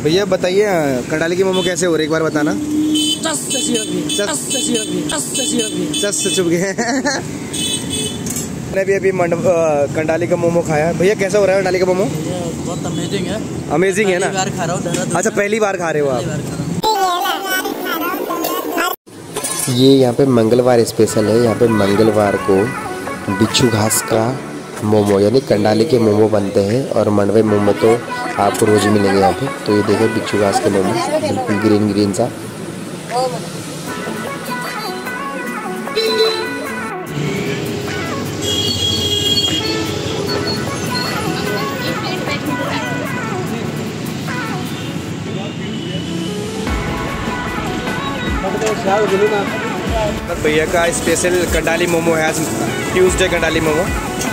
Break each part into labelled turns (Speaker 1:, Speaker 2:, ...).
Speaker 1: भैया बताइए कंडाली की मोमो कैसे हो रहे एक बार बताना। चस से चुप गए। मैंने भी अभी कंडाली का मोमो खाया। भैया कैसा हो रहा है कंडाली का मोमो?
Speaker 2: बहुत अमेजिंग है।
Speaker 1: अमेजिंग है ना?
Speaker 2: पहली बार खा रहा हूँ।
Speaker 1: अच्छा पहली बार खा रहे हो आप? ये यहाँ पे मंगलवार स्पेशल है। यहाँ पे मंगलवार को बिच्छू घास का मोमो यानी कंडाली के मोमो बनते हैं और मंडवे मोमो तो आपको रोज मिलेंगे यहाँ पे। तो ये देखो बिच्छू घास के मोमो बिल्कुल ग्रीन ग्रीन सा। भैया का स्पेशल कंडाली मोमो है आज ट्यूसडे कंडाली मोमो।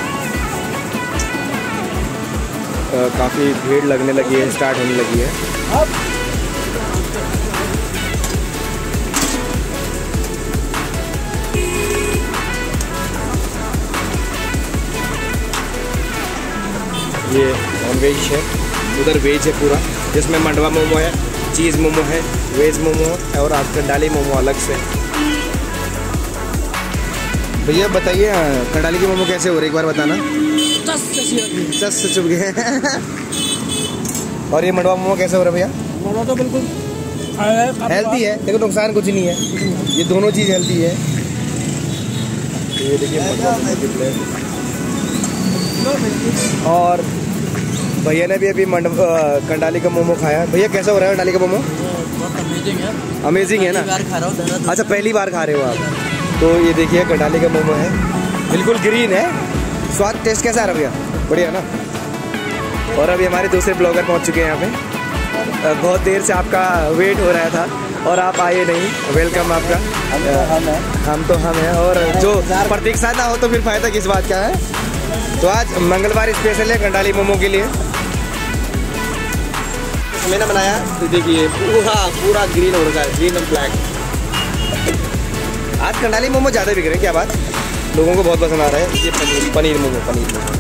Speaker 1: काफ़ी भीड़ लगने लगी है, स्टार्ट होने लगी है। ये नॉन वेज है, उधर वेज है पूरा, जिसमें मंडवा मोमो है, चीज़ मोमो है, वेज मोमो है और आप कंडाली मोमो अलग से। भैया बताइए कंडाली की मोमो कैसे हो रहे एक बार बताना। चस से चुप गए। और ये मंडवा मोमो कैसे हो रहा है भैया?
Speaker 2: मोमो तो बिल्कुल
Speaker 1: हेल्दी है, देखो नुकसान कुछ नहीं है, ये दोनों चीज़ हेल्दी है। ये देखिए और भैया ने भी अभी कंडाली का मोमो खाया। भैया कैसा हो रहा है कंडाली का मोमो?
Speaker 2: बहुत अमेजिंग है।
Speaker 1: अमेजिंग है ना?
Speaker 2: बार खा रहा हूँ।
Speaker 1: अच्छा पहली बार खा रहे हो आप? तो ये देखिए कंडाली का मोमो है, बिल्कुल ग्रीन है। स्वाद टेस्ट कैसा आ रहा है भैया? बढ़िया ना? और अभी हमारे दूसरे ब्लॉगर पहुंच चुके हैं यहाँ पे। बहुत देर से आपका वेट हो रहा था और आप आए नहीं। वेलकम आपका। हम तो हम हैं और जो प्रतीक्षा ना हो तो फिर फायदा किस बात का है। तो आज मंगलवार स्पेशल है कंडाली मोमो के लिए। मैंने बनाया तो देखिए पूरा ग्रीन हो रखा है, ग्रीन एंड ब्लैक। आज कंडाली मोमो ज़्यादा बिक रहे हैं, क्या बात? लोगों को बहुत पसंद आ रहा है ये पनीर मोमो।